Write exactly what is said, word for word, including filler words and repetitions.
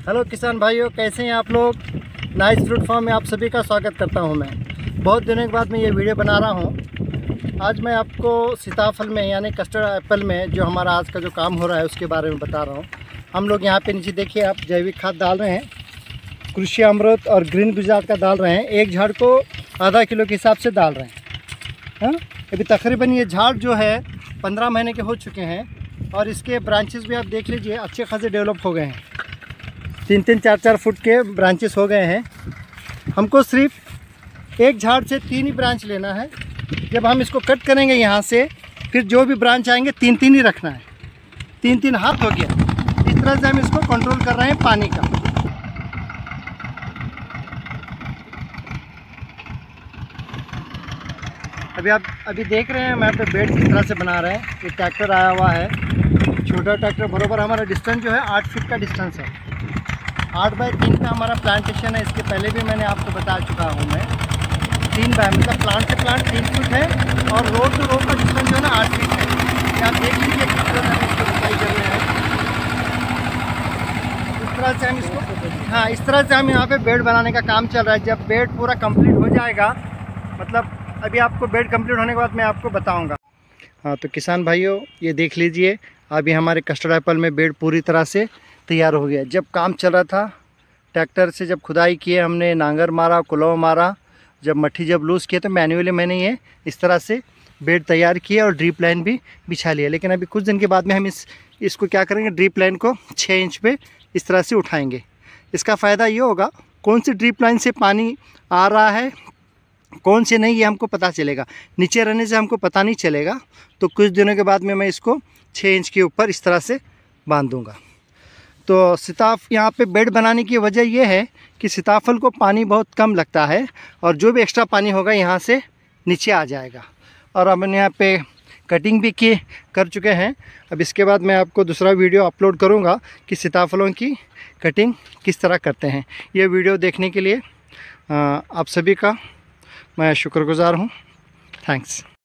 Hello किसान भाइयों, कैसे हैं आप लोग। नाइस फ्रूट फार्म में आप सभी का स्वागत करता हूं। मैं बहुत दिनों के बाद मैं ये वीडियो बना रहा हूं। आज मैं आपको सीताफल में यानी कस्टर्ड एप्पल में जो हमारा आज का जो काम हो रहा है उसके बारे में बता रहा हूं। हम लोग यहां पे नीचे देखिए, आप जैविक खाद डाल रहे हैं, कृषि अमृत और ग्रीन गुजरात का डाल रहे हैं। एक झाड़ को आधा किलो के हिसाब से डाल रहे हैं। हाँ, अभी तकरीबन ये झाड़ जो है पंद्रह महीने के हो चुके हैं और इसके ब्रांचेस भी आप देख लीजिए अच्छे खासे डेवलप हो गए हैं। तीन तीन चार चार फुट के ब्रांचेस हो गए हैं। हमको सिर्फ एक झाड़ से तीन ही ब्रांच लेना है। जब हम इसको कट करेंगे यहाँ से, फिर जो भी ब्रांच आएंगे तीन तीन ही रखना है। तीन तीन हाथ हो गया। इस तरह से हम इसको कंट्रोल कर रहे हैं पानी का। अभी आप अभी देख रहे हैं हम यहाँ पे बेड किस तरह से बना रहे हैं। ये ट्रैक्टर आया हुआ है, छोटा ट्रैक्टर। बराबर हमारा डिस्टेंस जो है आठ फीट का डिस्टेंस है। आठ बाई तीन का हमारा प्लांटेशन है। इसके पहले भी मैंने आपको बता चुका हूँ मैं। तीन बाय मतलब प्लांट से प्लांट तीन फीट है और रोड टू रोड का डिस्टेंस जो है ना आठ फीट है। ये आप देख लीजिए किस तरह से इसको बताई कर रहे हैं। इस तरह से हम इसको हाँ इस तरह से हम यहाँ पे बेड बनाने का काम चल रहा है। जब बेड पूरा कंप्लीट हो जाएगा, मतलब अभी आपको बेड कंप्लीट होने के बाद मैं आपको बताऊँगा। हाँ, तो किसान भाइयों ये देख लीजिए, अभी हमारे कस्टर्ड एप्पल में बेड पूरी तरह से तैयार हो गया। जब काम चल रहा था ट्रैक्टर से, जब खुदाई किए हमने, नांगर मारा, कुलवा मारा, जब मट्टी जब लूज़ किए तो मैन्युअली मैंने ये इस तरह से बेड तैयार किया और ड्रिप लाइन भी बिछा लिया। लेकिन अभी कुछ दिन के बाद में हम इस इसको क्या करेंगे, ड्रिप लाइन को छः इंच पे इस तरह से उठाएंगे। इसका फ़ायदा ये होगा, कौन सी ड्रिप लाइन से पानी आ रहा है कौन से नहीं, ये हमको पता चलेगा। नीचे रहने से हमको पता नहीं चलेगा। तो कुछ दिनों के बाद में मैं इसको छः इंच के ऊपर इस तरह से बांध दूँगा। तो सीताफ यहाँ पे बेड बनाने की वजह यह है कि सीताफल को पानी बहुत कम लगता है और जो भी एक्स्ट्रा पानी होगा यहाँ से नीचे आ जाएगा। और अब मैंने यहाँ पे कटिंग भी की कर चुके हैं। अब इसके बाद मैं आपको दूसरा वीडियो अपलोड करूँगा कि सीताफलों की कटिंग किस तरह करते हैं। ये वीडियो देखने के लिए आप सभी का मैं शुक्रगुज़ार हूँ। थैंक्स।